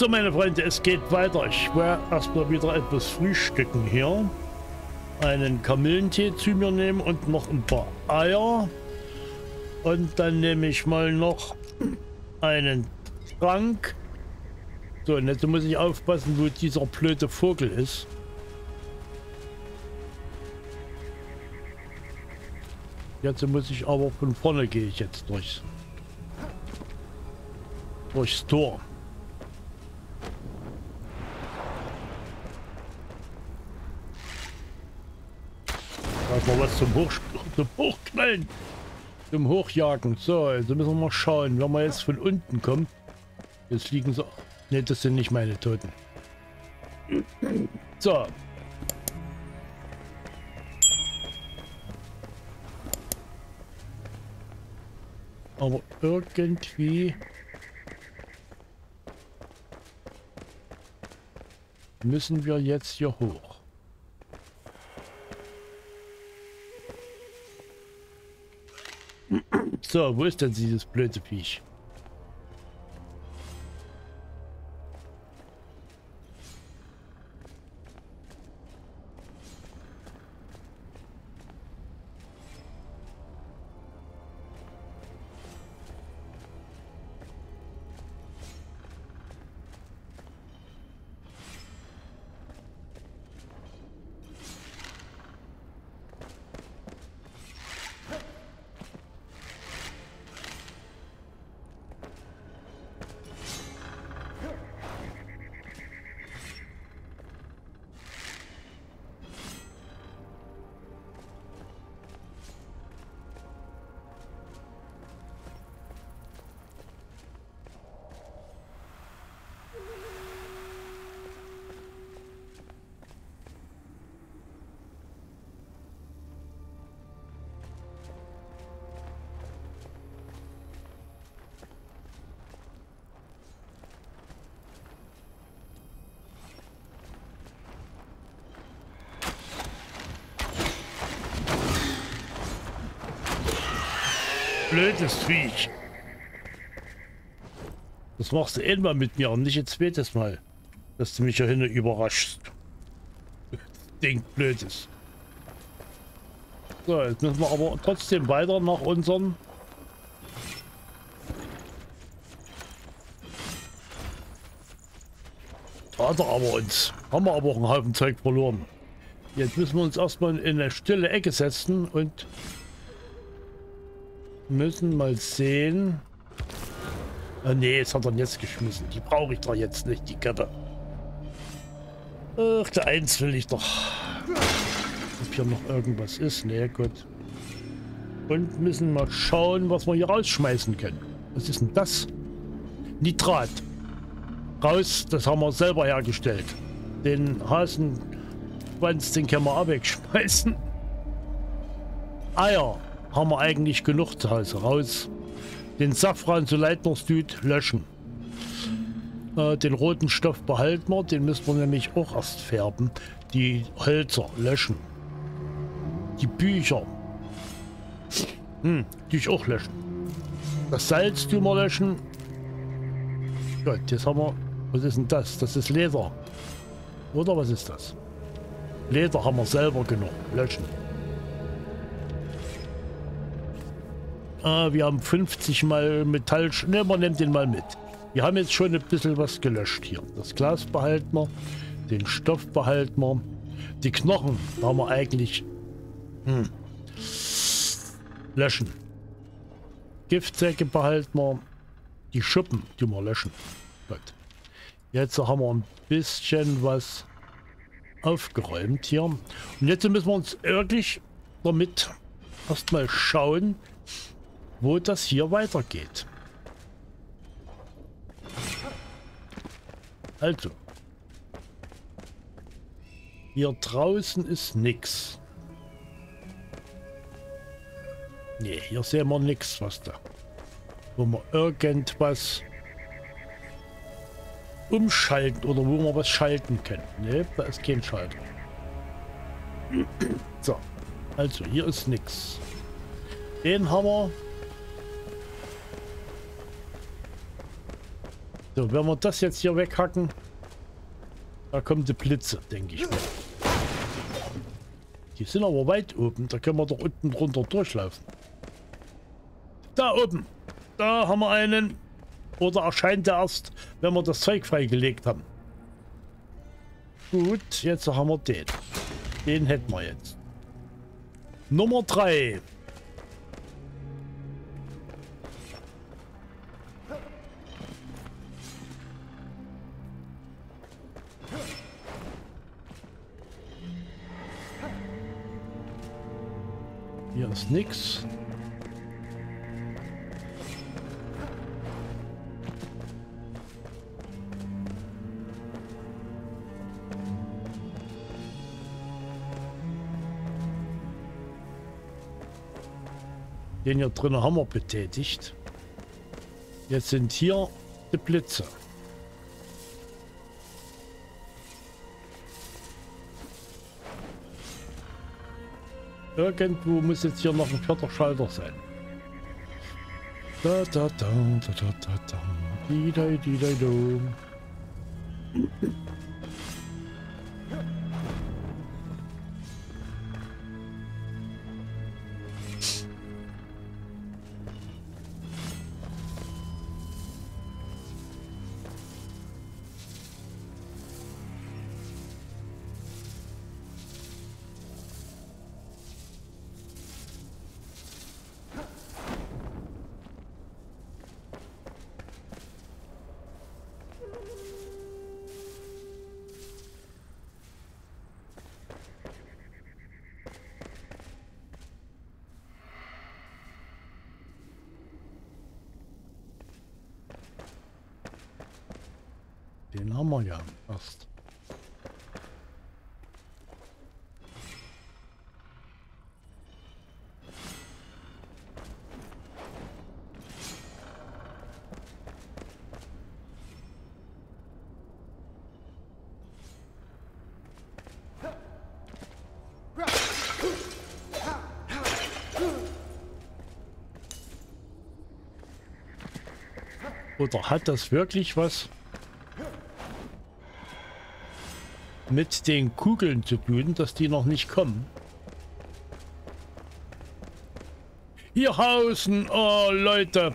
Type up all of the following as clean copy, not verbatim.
So, meine Freunde, es geht weiter. Ich werde erstmal wieder etwas frühstücken hier. Einen Kamillentee zu mir nehmen und noch ein paar Eier. Und dann nehme ich mal noch einen Trank. So, und jetzt muss ich aufpassen, wo dieser blöde Vogel ist. Jetzt muss ich aber von vorne, gehe ich jetzt durchs Tor. Mal was zum Hochknallen, zum Hochjagen. So, also müssen wir mal schauen, wenn wir jetzt von unten kommen. Jetzt liegen so. Ne, das sind nicht meine Toten. So. Aber irgendwie müssen wir jetzt hier hoch. So, wo ist denn dieses blöde Viech? Blödes Viech. Das machst du einmal mit mir und nicht ein zweites Mal, dass du mich ja hinten überraschst. Ding blödes. So, jetzt müssen wir aber trotzdem weiter nach unseren. Hat er aber uns. Haben wir aber auch einen Haufen Zeug verloren. Jetzt müssen wir uns erstmal in eine stille Ecke setzen und müssen mal sehen. Ah, nee, jetzt hat er jetzt geschmissen. Die brauche ich doch jetzt nicht, die Kette. Ach, der Eins will ich doch. Ob hier noch irgendwas ist? Nee, gut. Und müssen mal schauen, was wir hier rausschmeißen können. Was ist denn das? Nitrat. Raus, das haben wir selber hergestellt. Den Hasenschwanz, den können wir auch wegschmeißen. Eier haben wir eigentlich genug zu Hause. Raus. Den Safran zu Leitnersdüt löschen. Den roten Stoff behalten wir. Den müssen wir nämlich auch erst färben. Die Hölzer löschen. Die Bücher. Die ich auch löschen. Das Salz tun wir löschen. Gut, jetzt haben wir. Was ist denn das? Das ist Leder. Oder was ist das? Leder haben wir selber genug. Löschen. Wir haben 50 mal Metall. Ne, man nimmt den mal mit. Wir haben jetzt schon ein bisschen was gelöscht hier. Das Glas behalten wir. Den Stoff behalten wir. Die Knochen haben wir eigentlich löschen. Giftsäcke behalten wir. Die Schuppen, die wir löschen. Gut. Jetzt haben wir ein bisschen was aufgeräumt hier. Und jetzt müssen wir uns wirklich damit erstmal schauen, wo das hier weitergeht. Also. Hier draußen ist nichts. Nee, hier sehen wir nichts, was da. Wo wir irgendwas umschalten oder wo wir was schalten können. Ne, da ist kein Schalter. So, also hier ist nichts. Den haben wir. So, wenn wir das jetzt hier weghacken, da kommen die Blitze, denke ich mal. Die sind aber weit oben, da können wir doch unten drunter durchlaufen. Da oben, da haben wir einen. Oder erscheint er erst, wenn wir das Zeug freigelegt haben. Gut, jetzt haben wir den. Den hätten wir jetzt. Nummer 3. Hier ist nix. Den hier drin haben wir betätigt. Jetzt sind hier die Blitze. Irgendwo muss jetzt hier noch ein vierter Schalter sein. Da da da da da da da. Di da di da do. Den haben wir ja fast. Oder hat das wirklich was mit den Kugeln zu tun, dass die noch nicht kommen? Hier Hausen, oh Leute.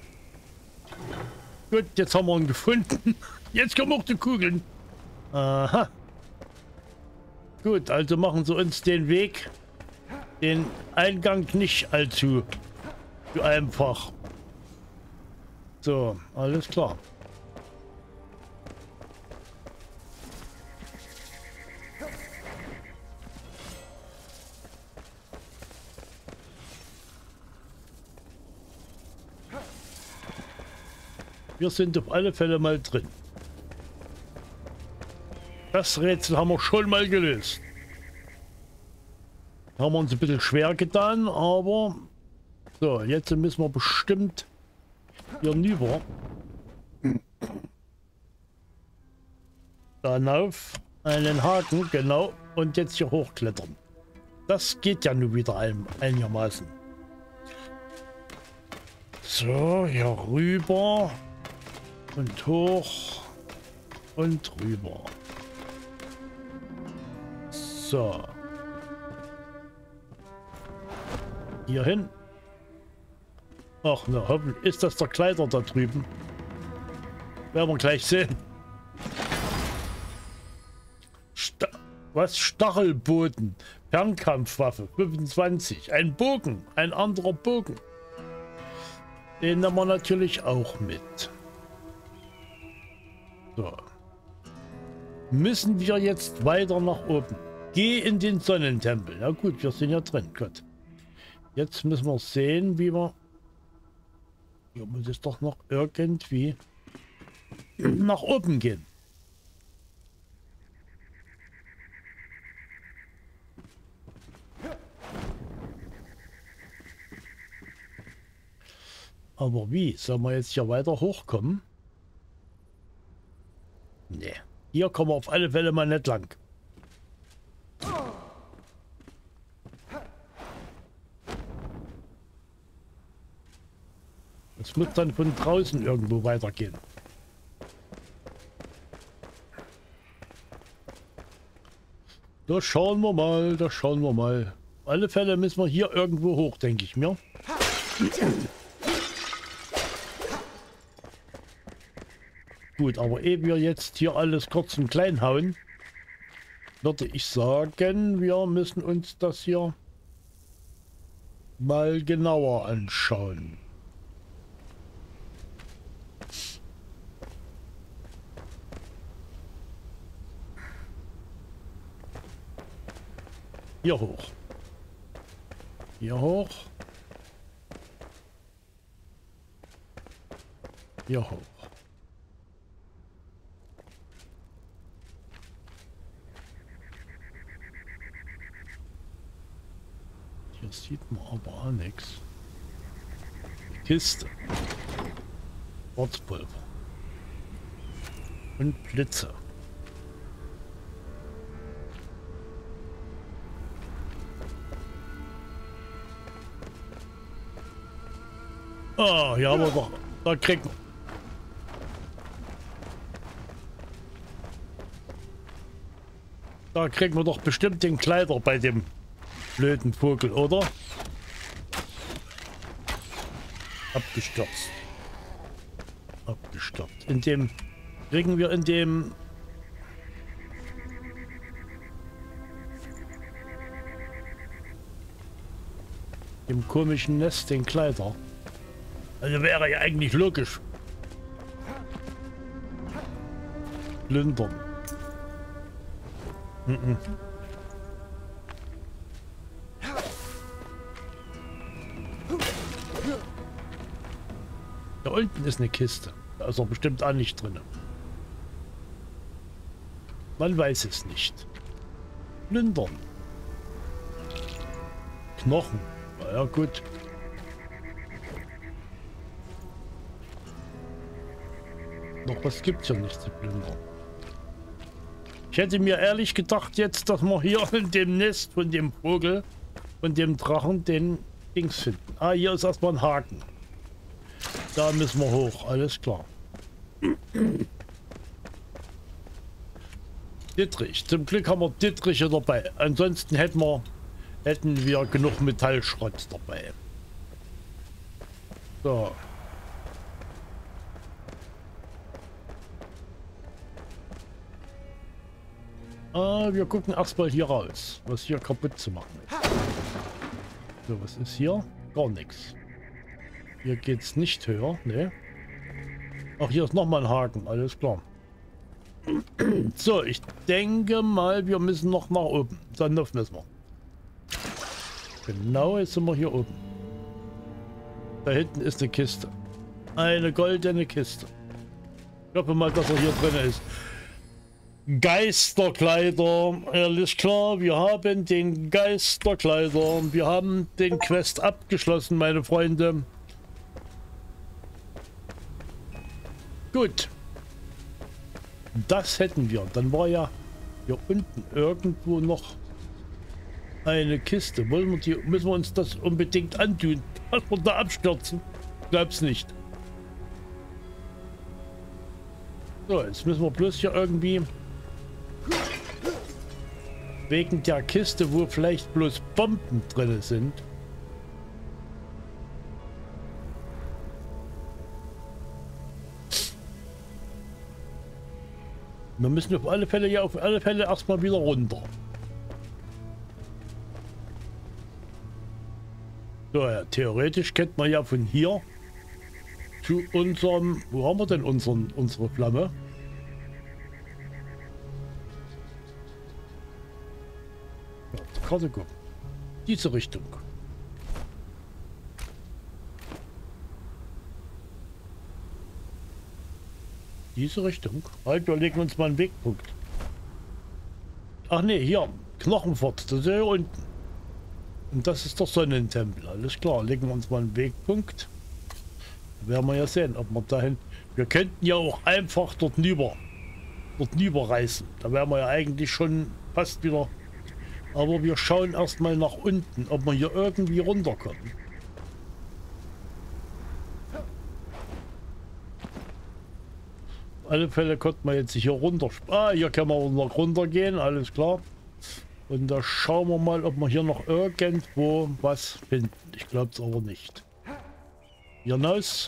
Gut, jetzt haben wir ihn gefunden. Jetzt kommen auch die Kugeln. Aha. Gut, also machen sie uns den Weg, den Eingang nicht allzu einfach. So, alles klar. Wir sind auf alle Fälle mal drin. Das Rätsel haben wir schon mal gelöst. Haben wir uns ein bisschen schwer getan, aber so, jetzt müssen wir bestimmt hier rüber. Dann auf einen Haken, genau, und jetzt hier hochklettern. Das geht ja nun wieder einigermaßen. So, hier rüber und hoch und rüber. So. Hier hin. Ach, na, hoffentlich ist das der Kleider da drüben. Werden wir gleich sehen. Was? Stachelboden. Fernkampfwaffe. 25. Ein Bogen. Ein anderer Bogen. Den nehmen wir natürlich auch mit. So. Müssen wir jetzt weiter nach oben. Geh in den Sonnentempel. Ja gut, wir sind ja drin. Gut. Jetzt müssen wir sehen, wie wir... Hier muss es doch noch irgendwie nach oben gehen. Aber wie? Sollen wir jetzt hier weiter hochkommen? Nee. Hier kommen wir auf alle Fälle mal nicht lang. Es muss dann von draußen irgendwo weitergehen. Da schauen wir mal, da schauen wir mal. Auf alle Fälle müssen wir hier irgendwo hoch, denke ich mir. Gut, aber ehe wir jetzt hier alles kurz und klein hauen, würde ich sagen, wir müssen uns das hier mal genauer anschauen. Hier hoch. Hier hoch. Hier hoch. Hier sieht man aber auch nichts. Kiste. Ortspulver. Und Blitze. Ah, hier haben wir doch. Da kriegen wir. Da kriegen wir doch bestimmt den Kleider bei dem blöden Vogel, oder? Abgestürzt. Abgestürzt. In dem kriegen wir in dem komischen Nest den Kleider. Also wäre ja eigentlich logisch. Plündern. Da unten ist eine Kiste. Da ist er bestimmt auch nicht drin. Man weiß es nicht. Plündern. Knochen. Na ja, gut. Noch was gibt's ja nicht zu plündern. Ich hätte mir ehrlich gedacht jetzt, dass wir hier in dem Nest von dem Vogel und dem Drachen den Dings finden. Ah, hier ist erstmal ein Haken. Da müssen wir hoch, alles klar. Dittrich. Zum Glück haben wir Dittriche dabei. Ansonsten hätten wir genug Metallschrott dabei. So. Wir gucken erstmal hier raus, was hier kaputt zu machen ist. So, was ist hier? Gar nichts. Hier geht's nicht höher, ne? Ach, hier ist nochmal ein Haken, alles klar. So, ich denke mal, wir müssen noch nach oben. Dann müssen wir. Genau, jetzt sind wir hier oben. Da hinten ist eine Kiste. Eine goldene Kiste. Ich hoffe mal, dass er hier drin ist. Geisterkleider, ehrlich klar, wir haben den Geisterkleider. Wir haben den Quest abgeschlossen, meine Freunde. Gut. Das hätten wir. Dann war ja hier unten irgendwo noch eine Kiste. Müssen wir uns das unbedingt antun, dass wir da abstürzen? Glaub's nicht. So, jetzt müssen wir bloß hier irgendwie wegen der Kiste, wo vielleicht bloß Bomben drin sind. Wir müssen auf alle Fälle erstmal wieder runter. So, ja, theoretisch könnte man ja von hier zu unserem, wo haben wir denn unsere Flamme? Ja, auf die Karte gucken. Diese Richtung. Diese Richtung. Halt, wir legen uns mal einen Wegpunkt. Ach ne, hier. Knochenfort. Das ist ja hier unten. Und das ist der Sonnentempel. Alles klar. Legen wir uns mal einen Wegpunkt. Da werden wir ja sehen, ob wir dahin. Wir könnten ja auch einfach dort rüber reisen. Da wären wir ja eigentlich schon fast wieder. Aber wir schauen erstmal nach unten, ob wir hier irgendwie runterkommen. Auf alle Fälle konnte man jetzt hier runter. Ah, hier können wir runtergehen, alles klar. Und da schauen wir mal, ob wir hier noch irgendwo was finden. Ich glaube es aber nicht. Hier hinaus.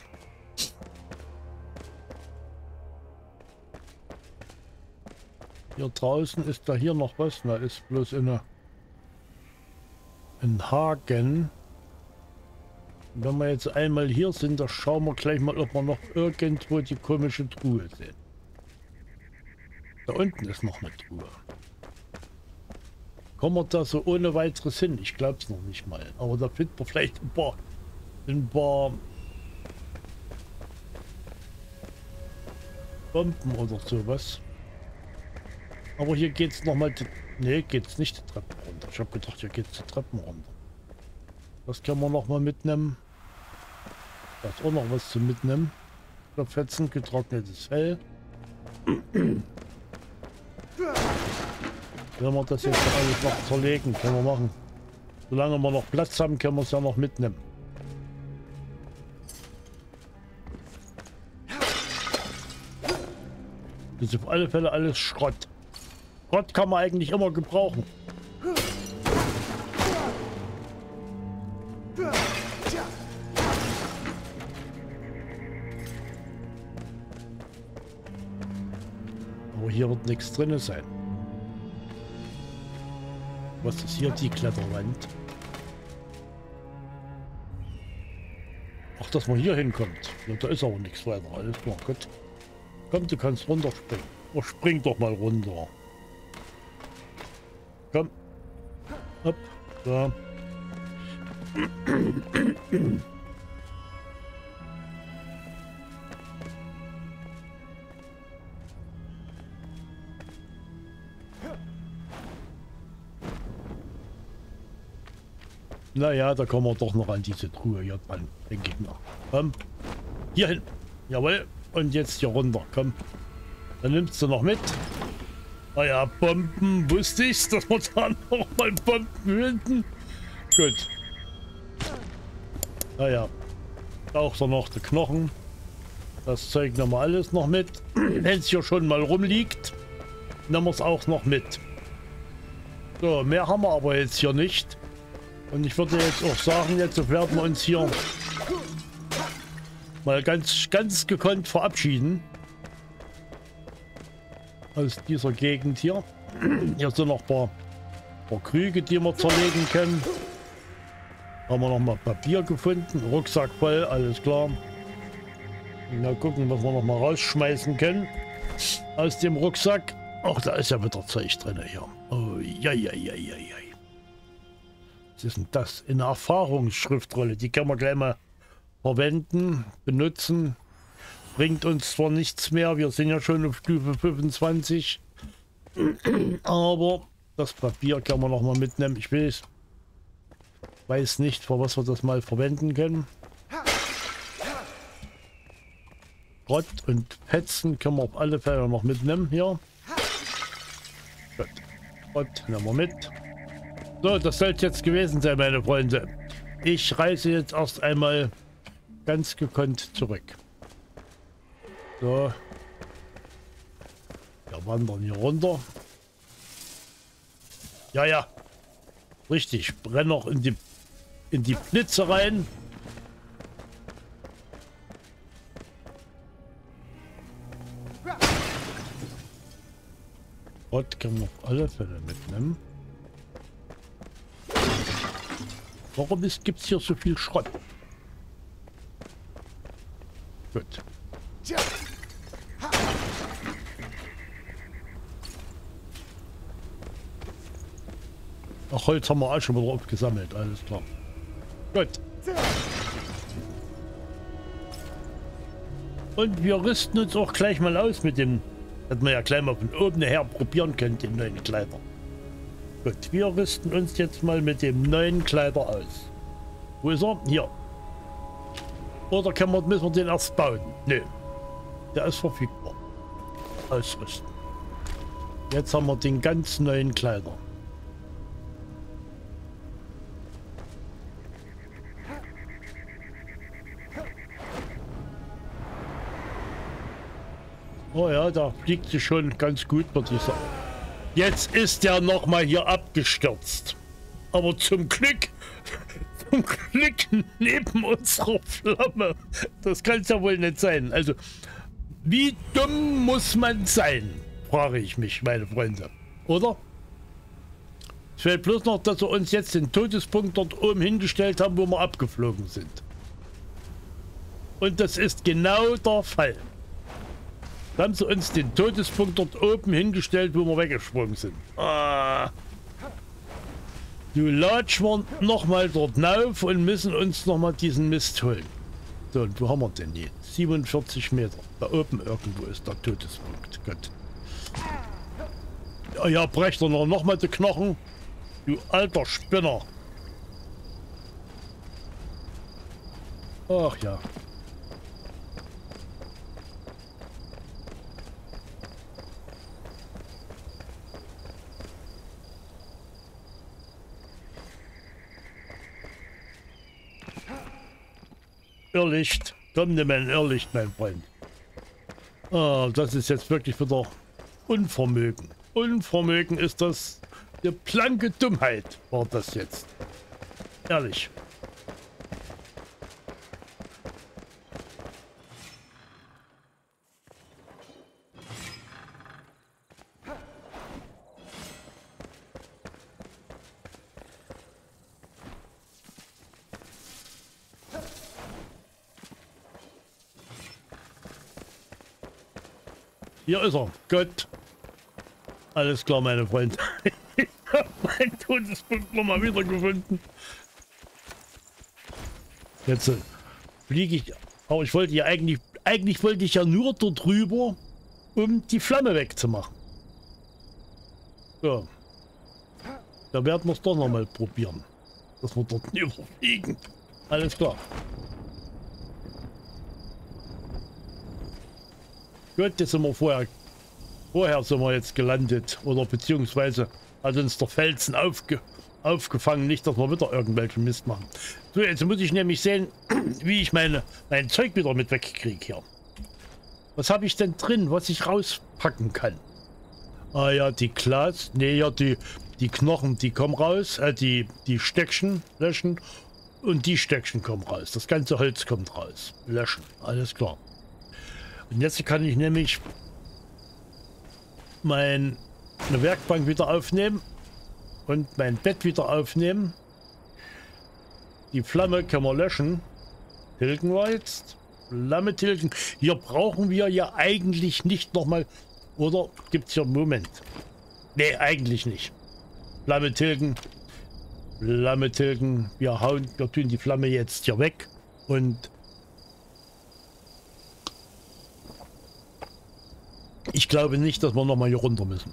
Hier draußen ist da hier noch was. Da ist bloß ein Haken. Und wenn wir jetzt einmal hier sind, da schauen wir gleich mal, ob wir noch irgendwo die komische Truhe sehen. Da unten ist noch eine Truhe. Kommen wir da so ohne weiteres hin? Ich glaube es noch nicht mal. Aber da finden wir vielleicht ein paar Bomben oder sowas. Aber hier geht es nochmal... Ne, geht es nicht die Treppen runter. Ich habe gedacht, hier geht es die Treppen runter. Das können wir nochmal mitnehmen. Da ist auch noch was zu mitnehmen. Fetzen, getrocknetes Fell. Wenn wir das jetzt alles noch zerlegen, können wir machen. Solange wir noch Platz haben, können wir es ja noch mitnehmen. Das ist auf alle Fälle alles Schrott. Schrott kann man eigentlich immer gebrauchen. Aber hier wird nichts drin sein. Was ist hier die Kletterwand? Ach, dass man hier hinkommt. Ja, da ist aber nichts weiter. Alles klar, gut. Komm, du kannst runterspringen. Oh, spring doch mal runter. Komm. Hopp. Da. Naja, da kommen wir doch noch an diese Truhe hier dran, denke ich mal. Komm. Hier hin. Jawohl. Und jetzt hier runter. Komm. Dann nimmst du noch mit. Naja, Bomben. Wusste ich, dass wir da noch mal Bomben finden. Gut. Naja. Auch so noch die Knochen. Das Zeug nehmen wir alles noch mit. Wenn es hier schon mal rumliegt, nehmen wir es auch noch mit. So, mehr haben wir aber jetzt hier nicht. Und ich würde jetzt auch sagen, jetzt werden wir uns hier mal ganz gekonnt verabschieden. Aus dieser Gegend hier. Hier sind noch ein paar Krüge, die wir zerlegen können. Haben wir noch mal Papier gefunden. Rucksack voll, alles klar. Mal gucken, was wir noch mal rausschmeißen können. Aus dem Rucksack. Ach, da ist ja wieder Zeug drin hier. Oh, ja. Was ist denn das? Eine Erfahrungsschriftrolle. Die können wir gleich mal verwenden, benutzen. Bringt uns zwar nichts mehr. Wir sind ja schon auf Stufe 25. Aber das Papier können wir noch mal mitnehmen. Ich weiß nicht, für was wir das mal verwenden können. Rott und Fetzen können wir auf alle Fälle noch mitnehmen hier. Gut. Rott nehmen wir mit. So, das soll es jetzt gewesen sein, meine Freunde. Ich reise jetzt erst einmal ganz gekonnt zurück. So. Wir wandern hier runter. Ja. Richtig. Brenn noch in die Blitze rein. Rott können wir auf alle Fälle mitnehmen. Warum gibt es hier so viel Schrott? Gut. Ach, Holz haben wir auch schon wieder aufgesammelt, alles klar. Gut. Und wir rüsten uns auch gleich mal aus mit dem, dass wir ja gleich mal von oben her probieren können, den neuen Kleider. Gut, wir rüsten uns jetzt mal mit dem neuen Kleider aus. Wo ist er? Hier. Oder müssen wir den erst bauen? Nö. Der ist verfügbar. Ausrüsten. Jetzt haben wir den ganz neuen Kleider. Oh ja, da fliegt sie schon ganz gut, würde ich sagen. Jetzt ist der noch mal hier abgestürzt. Aber zum Glück neben unserer Flamme. Das kann es ja wohl nicht sein. Also, wie dumm muss man sein, frage ich mich, meine Freunde. Oder? Es fehlt bloß noch, dass wir uns jetzt den Todespunkt dort oben hingestellt haben, wo wir abgeflogen sind. Und das ist genau der Fall. Da haben sie uns den Todespunkt dort oben hingestellt, wo wir weggesprungen sind. Ah. Du latschen wir nochmal dort rauf und müssen uns nochmal diesen Mist holen. So, und wo haben wir denn hier? 47 Meter. Da oben irgendwo ist der Todespunkt. Gott. Ja, ja, brecht er noch mal die Knochen. Du alter Spinner. Ach ja. Irrlicht. Komm, nimm ein Irrlicht, mein Freund. Ah, das ist jetzt wirklich wieder Unvermögen. Unvermögen ist das. Eine blanke Dummheit war das jetzt. Ehrlich. Hier ist er. Gott. Alles klar, meine Freunde. Ich habe meinen Todespunkt nochmal wieder gefunden. Jetzt fliege ich. Aber ich wollte ja eigentlich wollte ich ja nur dort rüber, um die Flamme wegzumachen. So. Da werden wir es doch nochmal probieren. Dass wir dort überfliegen. Alles klar. Gut, jetzt sind wir vorher sind wir jetzt gelandet. Oder beziehungsweise hat uns der Felsen aufgefangen. Nicht, dass wir wieder irgendwelchen Mist machen. So, jetzt muss ich nämlich sehen, wie ich mein Zeug wieder mit wegkriege hier. Was habe ich denn drin, was ich rauspacken kann? Ah ja, die Glas. Nee, ja, die Knochen, die kommen raus. Die Steckchen löschen. Und die Steckchen kommen raus. Das ganze Holz kommt raus. Löschen. Alles klar. Und jetzt kann ich nämlich meine Werkbank wieder aufnehmen und mein Bett wieder aufnehmen. Die Flamme können wir löschen. Tilgen wir jetzt. Flamme tilgen. Hier brauchen wir ja eigentlich nicht nochmal. Oder gibt es hier einen Moment? Nee, eigentlich nicht. Flamme tilgen. Flamme tilgen. Wir tun die Flamme jetzt hier weg. Und ich glaube nicht, dass wir nochmal hier runter müssen.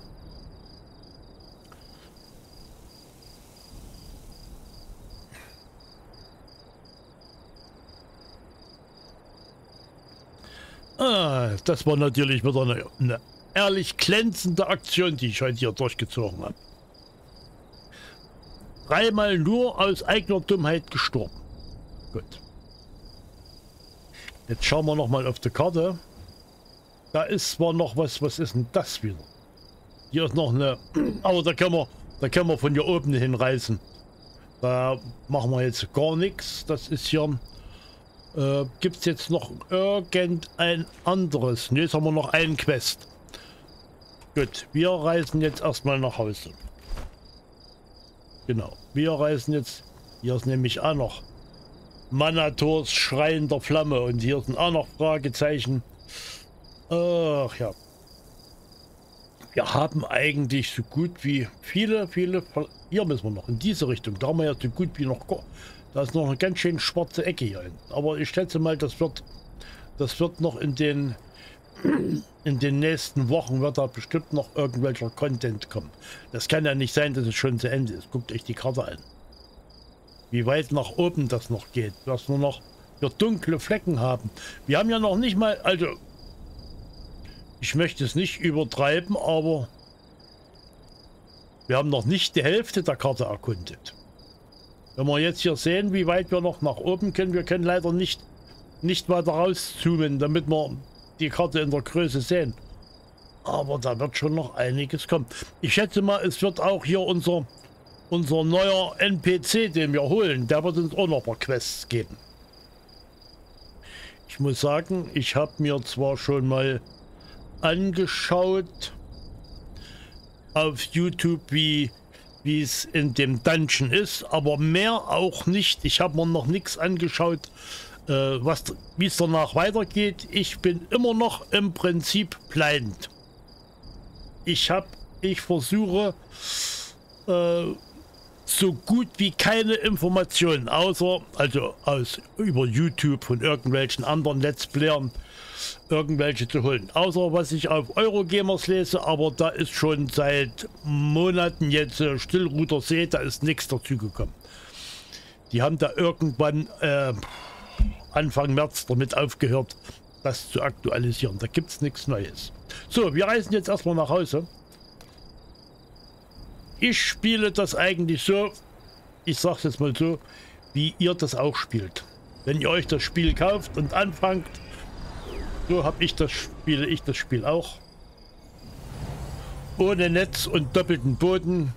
Ah, das war natürlich wieder eine ehrlich glänzende Aktion, die ich heute hier durchgezogen habe. Dreimal nur aus eigener Dummheit gestorben. Gut. Jetzt schauen wir nochmal auf die Karte. Da ist zwar noch was ist denn das wieder? Hier ist noch eine, aber da können wir von hier oben hinreißen. Da machen wir jetzt gar nichts. Das ist hier, gibt es jetzt noch irgendein anderes? Ne, jetzt haben wir noch einen Quest. Gut, wir reisen jetzt erstmal nach Hause. Genau, wir reisen jetzt, hier ist nämlich auch noch Manators Schrein der Flamme und hier sind auch noch Fragezeichen. Ach ja. Wir haben eigentlich so gut wie viele. Hier müssen wir noch in diese Richtung. Da haben wir ja so gut wie noch. Da ist noch eine ganz schön schwarze Ecke hier hinten. Aber ich schätze mal, das wird noch in den nächsten Wochen wird da bestimmt noch irgendwelcher Content kommen. Das kann ja nicht sein, dass es schon zu Ende ist. Guckt euch die Karte an. Wie weit nach oben das noch geht. Dass wir noch hier dunkle Flecken haben. Wir haben ja noch nicht mal, also ich möchte es nicht übertreiben, aber wir haben noch nicht die Hälfte der Karte erkundet. Wenn wir jetzt hier sehen, wie weit wir noch nach oben können, wir können leider nicht weiter rauszoomen, damit wir die Karte in der Größe sehen. Aber da wird schon noch einiges kommen. Ich schätze mal, es wird auch hier unser neuer NPC, den wir holen, der wird uns auch noch ein paar Quests geben. Ich muss sagen, ich habe mir zwar schon mal angeschaut auf YouTube, wie es in dem Dungeon ist, aber mehr auch nicht. Ich habe mir noch nichts angeschaut, wie es danach weitergeht. Ich bin immer noch im Prinzip blind. Ich versuche so gut wie keine Informationen, außer über YouTube von irgendwelchen anderen Let's Playern irgendwelche zu holen. Außer was ich auf Eurogamers lese, aber da ist schon seit Monaten jetzt Stillruder See, da ist nichts dazu gekommen. Die haben da irgendwann Anfang März damit aufgehört, das zu aktualisieren. Da gibt es nichts Neues. So, wir reisen jetzt erstmal nach Hause. Ich spiele das eigentlich so, ich sag's jetzt mal so, wie ihr das auch spielt. Wenn ihr euch das Spiel kauft und anfangt, so spiele ich das Spiel auch. Ohne Netz und doppelten Boden.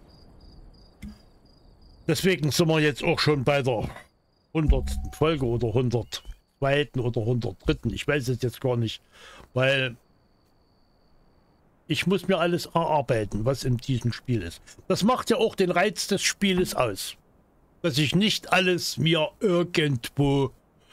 Deswegen sind wir jetzt auch schon bei der 100. Folge oder 102. oder 103. Ich weiß es jetzt gar nicht, weil ich muss mir alles erarbeiten, was in diesem Spiel ist. Das macht ja auch den Reiz des Spieles aus. Dass ich nicht alles mir irgendwo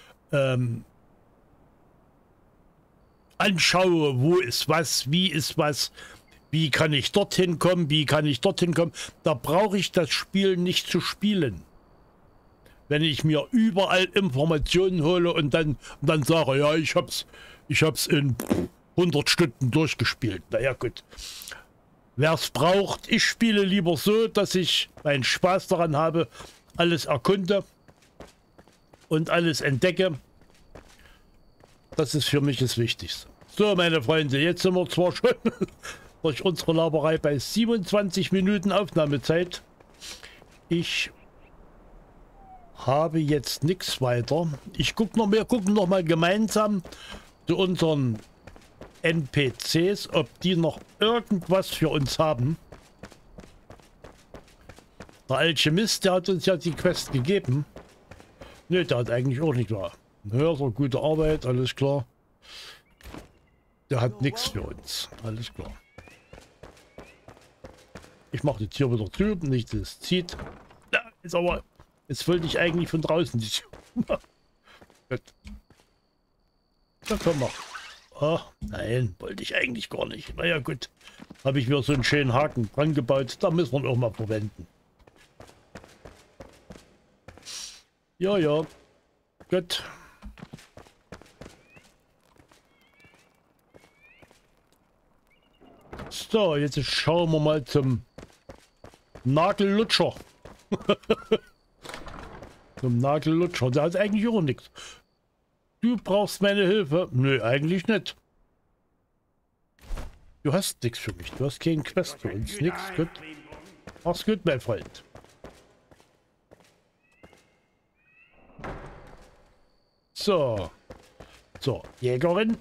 anschaue, wo ist was, wie ist was, wie kann ich dorthin kommen, wie kann ich dorthin kommen. Da brauche ich das Spiel nicht zu spielen. Wenn ich mir überall Informationen hole und dann sage, ja, ich hab's in 100 Stunden durchgespielt. Naja, gut. Wer es braucht, ich spiele lieber so, dass ich meinen Spaß daran habe, alles erkunde und alles entdecke. Das ist für mich das Wichtigste. So, meine Freunde, jetzt sind wir zwar schon durch unsere Laberei bei 27 Minuten Aufnahmezeit. Ich habe jetzt nichts weiter. Wir gucken noch mal gemeinsam zu unseren NPCs, ob die noch irgendwas für uns haben. Der Alchemist, der hat uns ja die Quest gegeben. Ne, der hat eigentlich auch nicht wahr. Ja, so gute Arbeit, alles klar. Der hat nichts für uns, alles klar. Ich mache die Tür wieder zu, nicht dass es zieht. Ja, jetzt wollte ich eigentlich von draußen die Tür machen. Gut. Na komm mal. Ach, nein, wollte ich eigentlich gar nicht. Naja, gut. Habe ich mir so einen schönen Haken dran gebaut. Da müssen wir ihn auch mal verwenden. Ja, ja. Gut. So, jetzt schauen wir mal zum Nagellutscher. Zum Nagellutscher. Der hat eigentlich auch nichts. Du brauchst meine Hilfe? Nö, eigentlich nicht. Du hast nichts für mich. Du hast keinen Quest für uns. Nix. Gut. Mach's gut, mein Freund. So. So, Jägerin.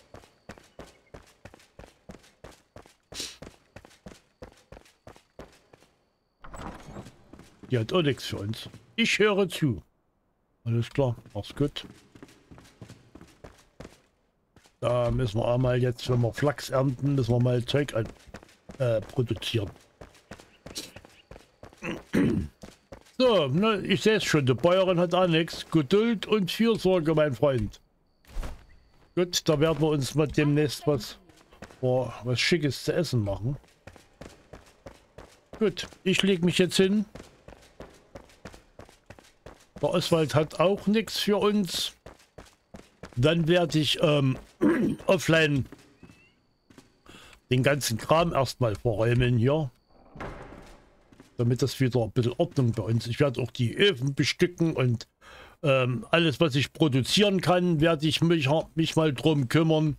Die hat auch nichts für uns. Ich höre zu. Alles klar. Mach's gut. Da müssen wir auch mal jetzt, wenn wir Flachs ernten, müssen wir mal Zeug produzieren. So, ne, ich sehe es schon, die Bäuerin hat auch nichts. Geduld und Fürsorge, mein Freund. Gut, da werden wir uns mal demnächst was Schickes zu essen machen. Gut, ich lege mich jetzt hin. Der Oswald hat auch nichts für uns. Dann werde ich offline den ganzen Kram erstmal verräumen hier. Damit das wieder ein bisschen Ordnung bei uns. Ich werde auch die Öfen bestücken und alles, was ich produzieren kann, werde ich mich mal drum kümmern.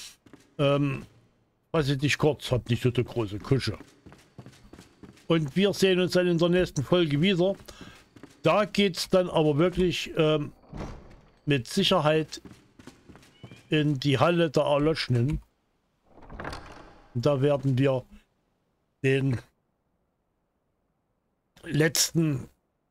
Weiß ich nicht kurz, habe nicht so eine große Küche. Und wir sehen uns dann in der nächsten Folge wieder. Da geht es dann aber wirklich mit Sicherheit in die Halle der Erloschenen. Und da werden wir den letzten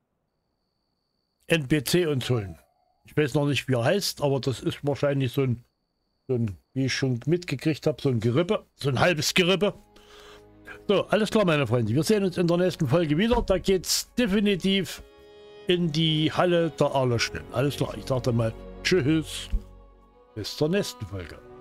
NPC uns holen. Ich weiß noch nicht, wie er heißt, aber das ist wahrscheinlich so ein, wie ich schon mitgekriegt habe, so ein Gerippe, so ein halbes Gerippe. So, alles klar, meine Freunde. Wir sehen uns in der nächsten Folge wieder. Da geht es definitiv in die Halle der Erlöschten. Alles klar, ich sage mal tschüss. Bis zur nächsten Folge.